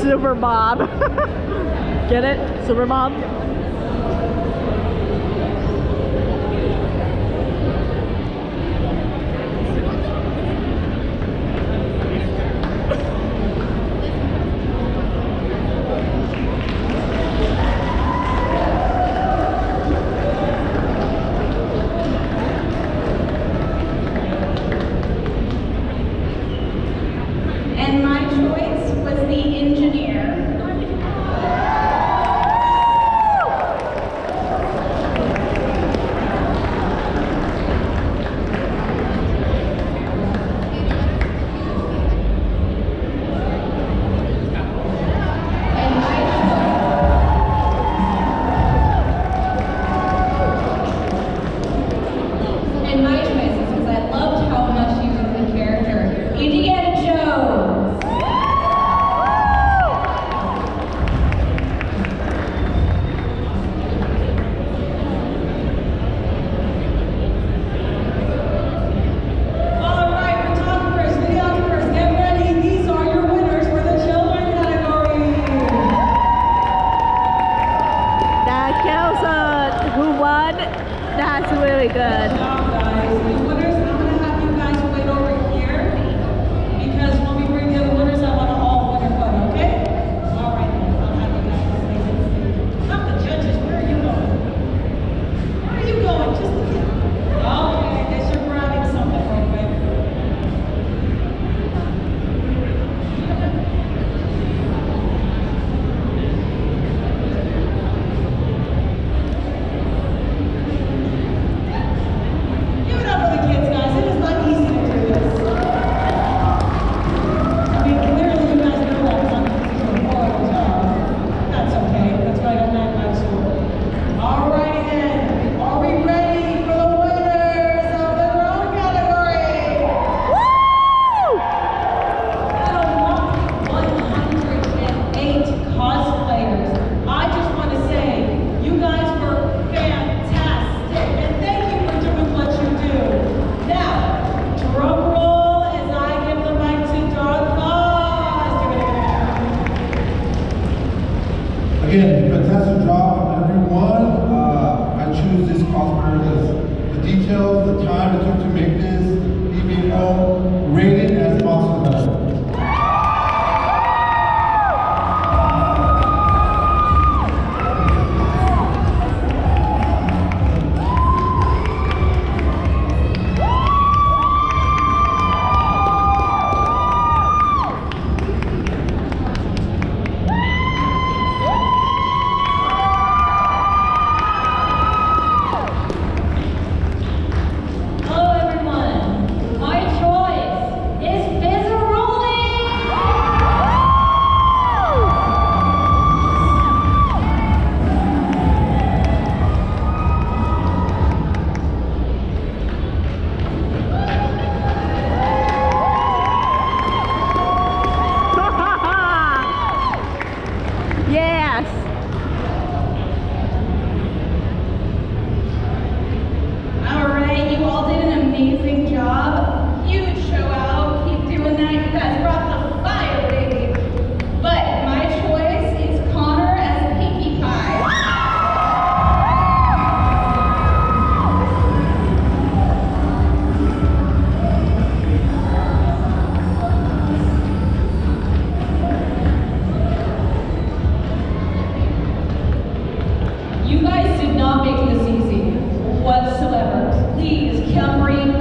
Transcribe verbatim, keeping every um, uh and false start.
Super Bob. Get it? Super Bob? And my choice was the engineer. And my choice is because I loved how much you were the character, Indiana Jones. All right, photographers, videographers, get ready. These are your winners for the children category. That counts on who won. That's really good. Good job, guys. The winners, I'm going to have you guys wait over here because when we bring the other winners, I want to all win your photo, okay? All right, then. I'll have you guys stay. Not the judges. Where are you going? Where are you going? Just okay. I guess you're grabbing something real quick. Give it up for the kids, guys. It is not easy to do this. I mean, clearly you guys know that some kids do a horrible job. That's okay. That's why I don't mind my school. All right, then. Are we ready for the winners of the drone category? Woo! Out of one hundred eight cosplayers, I just want to say you guys were fantastic, and thank you for doing what you do. Now, drum roll as I give the mic to Don Cos. Again, fantastic job from everyone. Uh, I choose this cosplayer because the details, the time it took to make this, even though rated as possible. Hello, everyone. My choice is Fizzaroli. Yes. All right, you all did an amazing job. Huge show out. Keep doing that. You guys brought the fire, baby. But my choice is Connor as Pinkie Pie. You guys did not make this easy whatsoever. Please come bring